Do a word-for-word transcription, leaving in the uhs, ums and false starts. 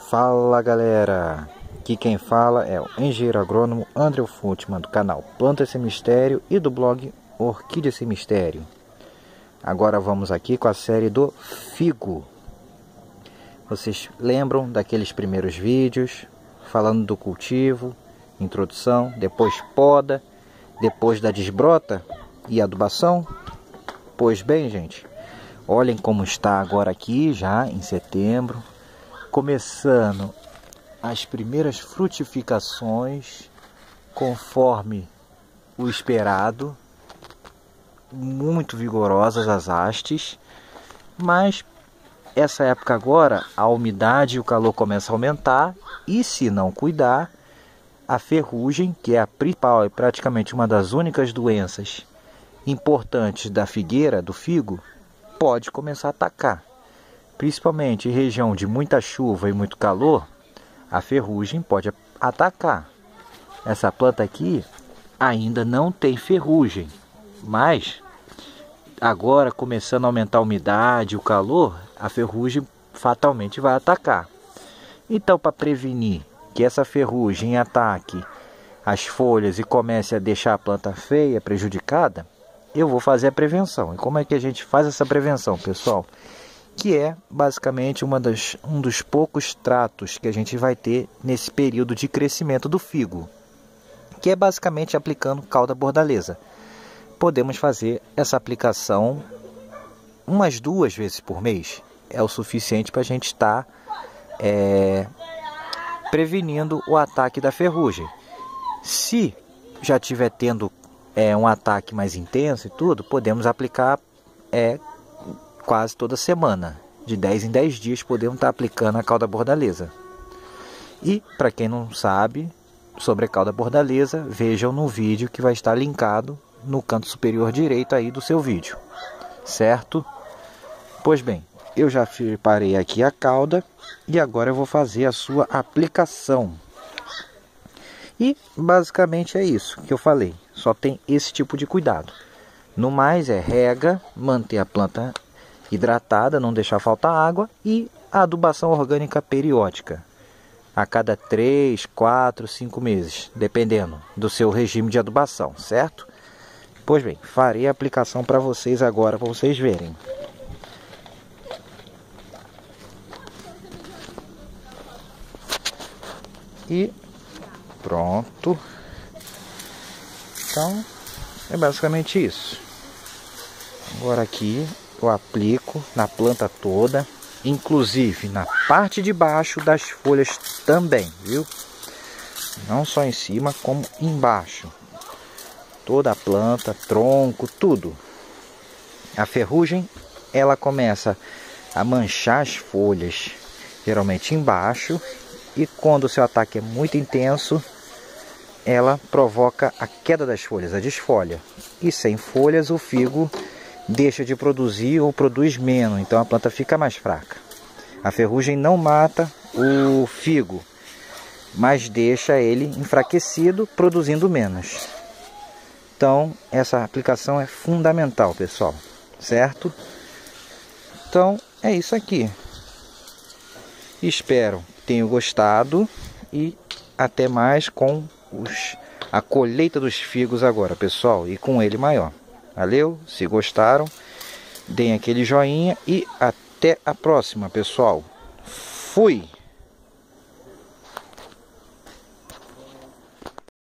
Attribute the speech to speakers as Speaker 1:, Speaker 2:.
Speaker 1: Fala galera, aqui quem fala é o engenheiro agrônomo André Futman do canal Planta Sem Mistério e do blog Orquídea Sem Mistério. Agora vamos aqui com a série do figo. Vocês lembram daqueles primeiros vídeos falando do cultivo, introdução, depois poda, depois da desbrota e adubação? Pois bem, gente, olhem como está agora aqui já em setembro, começando as primeiras frutificações conforme o esperado, muito vigorosas as hastes, mas essa época agora a umidade e o calor começam a aumentar e, se não cuidar, a ferrugem, que é a principal e praticamente uma das únicas doenças importantes da figueira, do figo, pode começar a atacar. Principalmente em região de muita chuva e muito calor, a ferrugem pode atacar. Essa planta aqui ainda não tem ferrugem, mas agora, começando a aumentar a umidade e o calor, a ferrugem fatalmente vai atacar. Então, para prevenir que essa ferrugem ataque as folhas e comece a deixar a planta feia, prejudicada, eu vou fazer a prevenção. E como é que a gente faz essa prevenção, pessoal? Que é basicamente uma das, um dos poucos tratos que a gente vai ter nesse período de crescimento do figo, que é basicamente aplicando cauda bordaleza. Podemos fazer essa aplicação umas duas vezes por mês, é o suficiente para a gente estar é, prevenindo o ataque da ferrugem. Se já estiver tendo é, um ataque mais intenso e tudo, podemos aplicar é, quase toda semana, de dez em dez dias podemos estar aplicando a cauda bordaleza. E para quem não sabe sobre a cauda bordaleza, vejam no vídeo que vai estar linkado no canto superior direito aí do seu vídeo, certo? Pois bem, eu já preparei aqui a cauda e agora eu vou fazer a sua aplicação. E basicamente é isso que eu falei, só tem esse tipo de cuidado. No mais é rega, manter a planta hidratada, não deixar faltar água, e a adubação orgânica periódica, a cada três, quatro, cinco meses, dependendo do seu regime de adubação, certo? Pois bem, farei a aplicação para vocês agora, para vocês verem. E pronto. Então, é basicamente isso. Agora aqui eu aplico na planta toda, inclusive na parte de baixo das folhas também, viu? Não só em cima, como embaixo. Toda a planta, tronco, tudo. A ferrugem, ela começa a manchar as folhas, geralmente embaixo, e quando o seu ataque é muito intenso, ela provoca a queda das folhas, a desfolha. E sem folhas, o figo deixa de produzir ou produz menos, então a planta fica mais fraca. A ferrugem não mata o figo, mas deixa ele enfraquecido, produzindo menos. Então, essa aplicação é fundamental, pessoal, certo? Então, é isso aqui. Espero que tenham gostado e até mais com os, a colheita dos figos agora, pessoal, e com ele maior. Valeu? Se gostaram, deem aquele joinha e até a próxima, pessoal. Fui!